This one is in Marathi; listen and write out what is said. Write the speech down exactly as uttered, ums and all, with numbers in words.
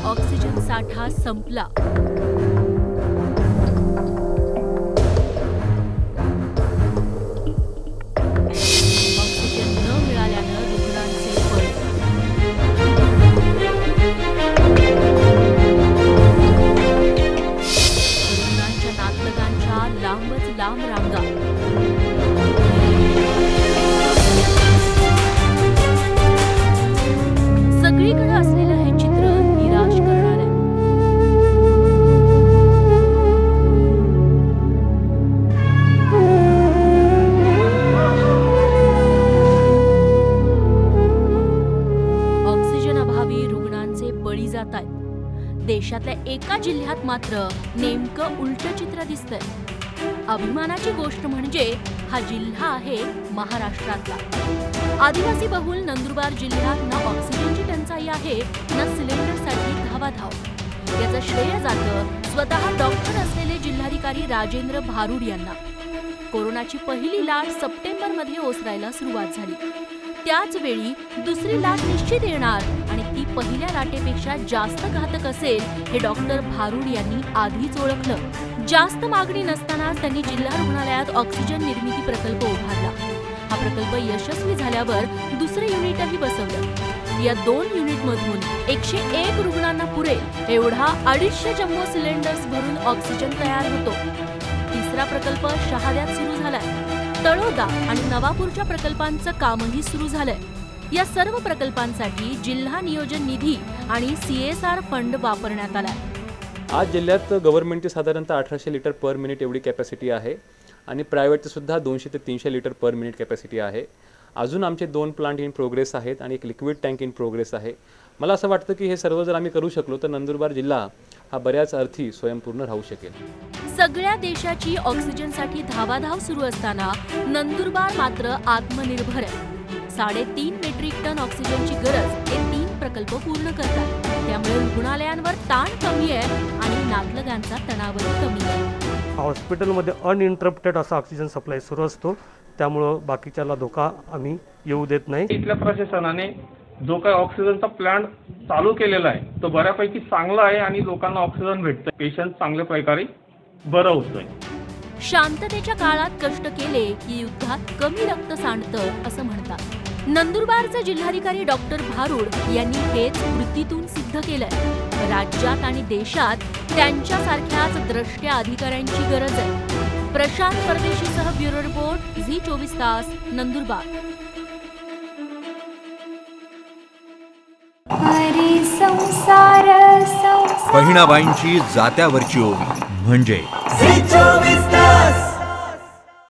ऑक्सिजन साठा संपला. ऑक्सिजन न मिळाल्यानं रुग्णांचे बळी. रुग्णांच्या नातलगांच्या लांबच लांब रांगा. सगळीकडे असलेलं हे चित्र निराश करणार आहे. ऑक्सिजन अभावी रुग्णांचे बळी जात आहेत. देशातल्या एका जिल्ह्यात मात्र नेमकं उलटं चित्र दिसतंय. अभिमानाची गोष्ट म्हणजे हा जिल्हा आहे महाराष्ट्रातला. आदिवासी बहुल नंदुरबार जिल्ह्यात ना ऑक्सिजनची टंचाई आहे ना सिलेंडरसाठी धावाधाव. याचं श्रेय जातं स्वतः डॉक्टर असलेले जिल्हाधिकारी राजेंद्र भारुड यांना. कोरोनाची पहिली लाट सप्टेंबर मध्ये ओसरायला सुरुवात झाली. त्याच वेळी दुसरी लाट निश्चित येणार आणि ती पहिल्या लाटेपेक्षा जास्त घातक असेल हे डॉक्टर भारुड यांनी आधीच ओळखलं. जास्त मागणी नसतानाच त्यांनी जिल्हा रुग्णालयात ऑक्सिजन निर्मिती प्रकल्प उभारला. हा प्रकल्प यशस्वी झाल्यावर दुसरे युनिटही बसवलं. या दोन युनिटमधून एकशे एक रुग्णांना पुरेल एवढा अडीचशे जम्बो सिलेंडर्स भरून ऑक्सिजन तयार होतो. तिसरा प्रकल्प शहाद्यात सुरू झालाय. तळोदा आणि नवापूरच्या प्रकल्पांचं कामही सुरू झालंय. या सर्व प्रकल्पांसाठी जिल्हा नियोजन निधी आणि सीएसआर फंड वापरण्यात आलाय. आज जिल्ह्यात गव्हर्नमेंटची साधारणतः अठराशे लिटर पर मिनिट एवढी कॅपॅसिटी आहे आणि प्रायव्हेटचं सुद्धा दोनशे ते तीनशे लिटर पर मिनिट कॅपॅसिटी आहे. अजून आमचे दोन प्लांट इन प्रोग्रेस आहेत आणि एक लिक्विड टँक इन प्रोग्रेस आहे. मला असं वाटतं की हे सर्व जर आम्ही करू शकलो तर नंदुरबार जिल्हा हा बऱ्याच अर्थी स्वयंपूर्ण राहू शकेल. सगळ्या देशाची ऑक्सिजनसाठी धावाधाव सुरू असताना नंदुरबार मात्र आत्मनिर्भर आहे. साडेतीन मेट्रिक टन ऑक्सिजनची गरज हे तीन प्रकल्प पूर्ण करतात. त्यामुळे रुग्णालयांवर ताण कमी आहे आणि नातलगांचा तणावही कमी आहे. हॉस्पिटलमध्ये अनइंटरप्टेड असा ऑक्सिजन सप्लाय सुरू असतो. त्यामुळे बाकीच्याला धोका आम्ही येऊ देत नाही. इथल्या प्रशासनाने जो काही ऑक्सिजनचा प्लांट चालू केलेला आहे तो बऱ्यापैकी चांगला आहे आणि लोकांना ऑक्सिजन भेटतं. पेशंट चांगल्या प्रकारे बरं होतोय. शांततेच्या काळात कष्ट केले की युद्धात कमी रक्त सांडतं असं म्हणतात. नंदुरबारचे जिल्हाधिकारी डॉक्टर भारुड यांनी हेच कृतीतून सिद्ध केलंय. राज्यात आणि देशात त्यांच्यासारख्याच द्रष्ट्या अधिकाऱ्यांची गरज आहे. प्रशांत परदेशीसह ब्युरो रिपोर्ट, झी चोवीस तास, नंदुरबार. बहिणाबाईंची जात्यावरची ओवी म्हणजे